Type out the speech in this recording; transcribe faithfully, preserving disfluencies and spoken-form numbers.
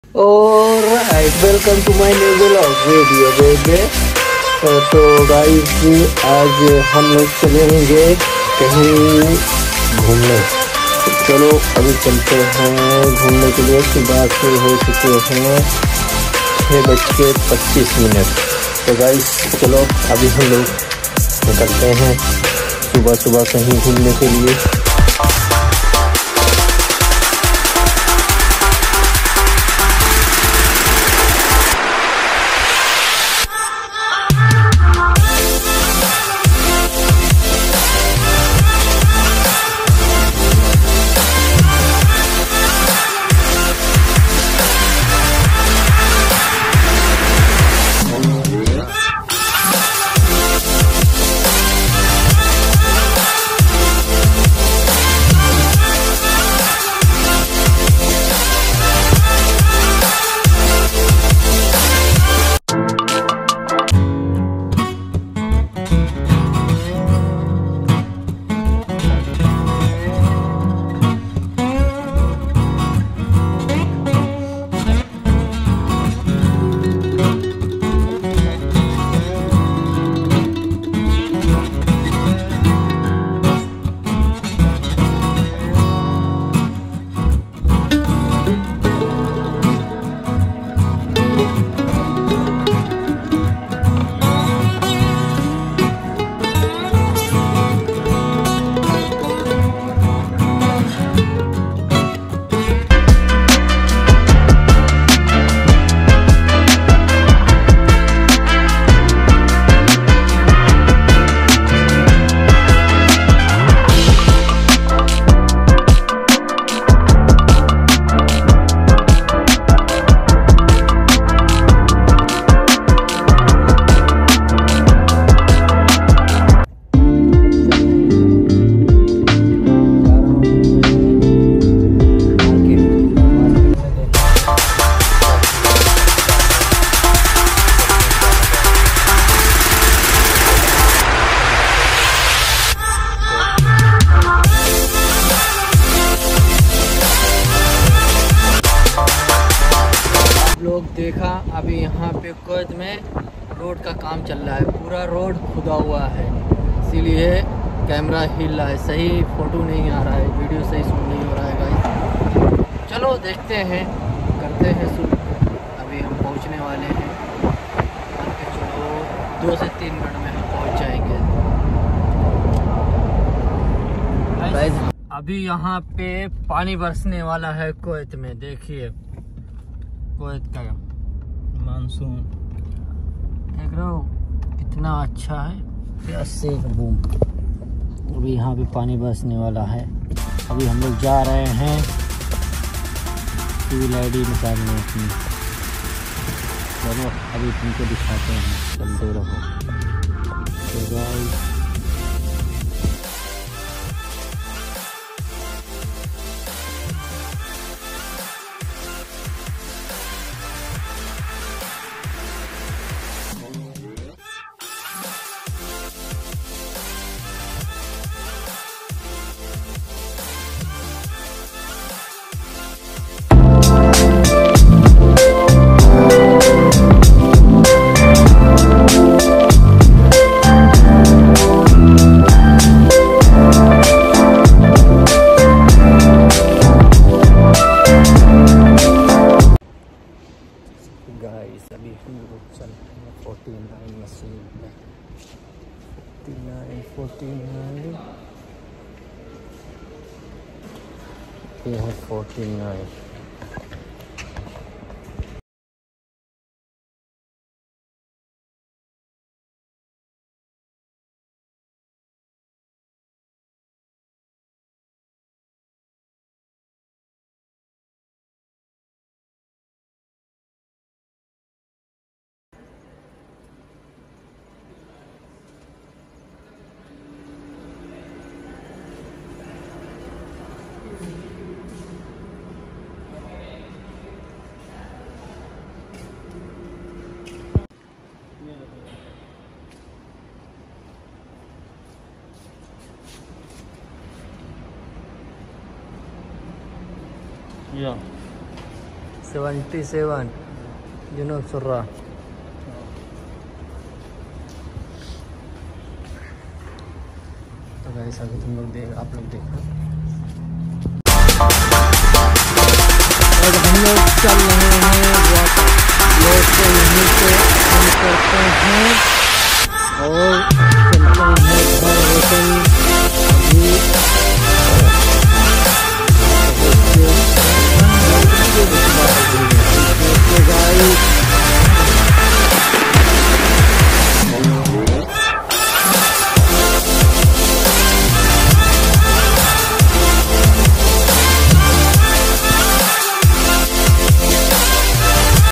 और welcome to my new blog video बेबे। तो गाइस आज हम लोग चलेंगे कहीं घूमने। चलो अभी चलते हैं घूमने के लिए। सुबह से हो चुके हैं छः बज के पच्चीस मिनट। तो गाइस चलो अभी हम लोग निकलते हैं सुबह सुबह कहीं घूमने के लिए। लोग देखा अभी यहाँ पे कुवैत में रोड का काम चल रहा है। पूरा रोड खुदा हुआ है, इसीलिए कैमरा हिल रहा है। सही फ़ोटो नहीं आ रहा है, वीडियो सही शूट नहीं हो रहा है गाइस। चलो देखते हैं, करते हैं शूट। अभी हम पहुँचने वाले हैं। चलो दो से तीन मिनट में हम पहुँच जाएंगे गाइस। अभी यहाँ पे पानी बरसने वाला है कुवैत में। देखिए कुवैत का मानसून देख रहे हो कितना अच्छा है। से बूम अभी यहाँ पे पानी बरसने वाला है। अभी हम लोग जा रहे हैं ट्यूब आईडी निकालने अपनी। चलो अभी तुमको दिखाते हैं, चलते रहो। तो गाइस गाइस अभी हम लोग चल रहे हैं फोर्टी नाइन मशीन पे। फोर्टी नाइन फोर्टी नाइन ये है forty nine. Yeah. Seventy seven जुनूब सुर्रा। तो गाइस अभी तुम लोग देख आप लोग देखो, और हम लोग चल रहे हैं वापस। लोग को यहीं से हम करते हैं और चलते हैं घर।